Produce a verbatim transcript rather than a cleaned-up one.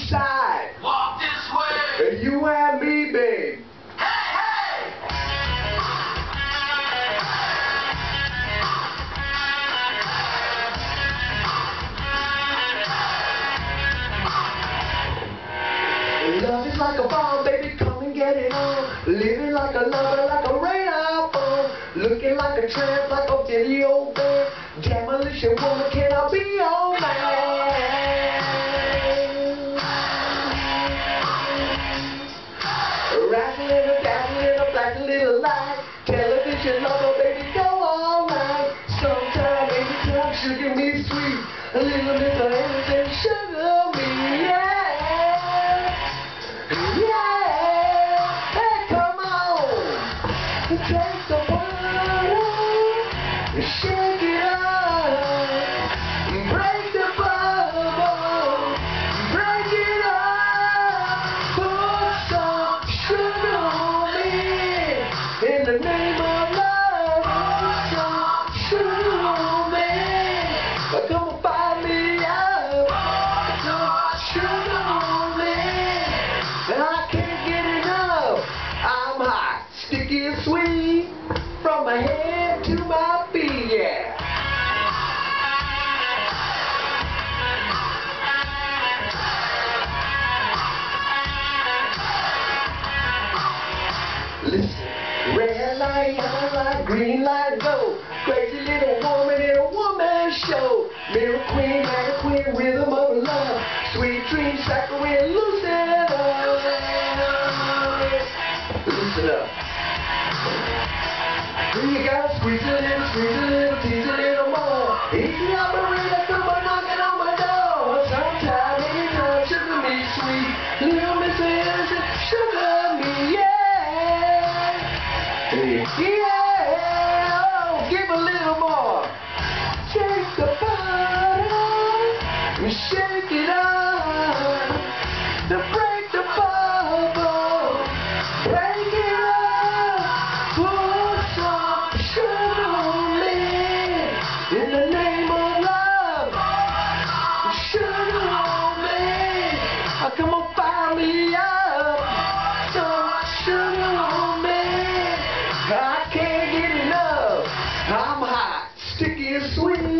east side. Walk this way. You and me, babe. Love is like a bomb, baby, come and get it on. Living like a lover, like a radar bomb. Looking like a tramp, like a video band. Demolition woman, can I be your man? Rattling a dazzling a black little light. Television lover, baby, go all night. Sometime, anytime, sugar me sweet. A little bit of anything, sugar me, yeah. Take the bottle, shake it up, break the bubble, break it up, put some sugar on me, in the name of love, put some sugar on me, come and fire me up, put some sugar on me, and I can't get enough, I'm hot, sticky and sweet, from my head to my feet, yeah. Listen, red light, yellow light, green light, go. Crazy little woman in a woman show. Mirror queen, maggot queen, rhythm of love. Sweet dream, saccharine, loosen up. Listen up. You gotta squeeze a little, squeeze a little, tease a little more. Easy operator, come on knocking on my door. Sometime, anytime, sugar me sweet. Little Miss Innocent, sugar me, yeah. Yeah, oh, give a little more. Take the bottle, and shake it up. To break the bubble, break it up. Put some sugar on me, in the name of love. Sugar on me, oh, come on, fire me up. Some sugar on me, I can't get enough. I'm hot, sticky and sweet.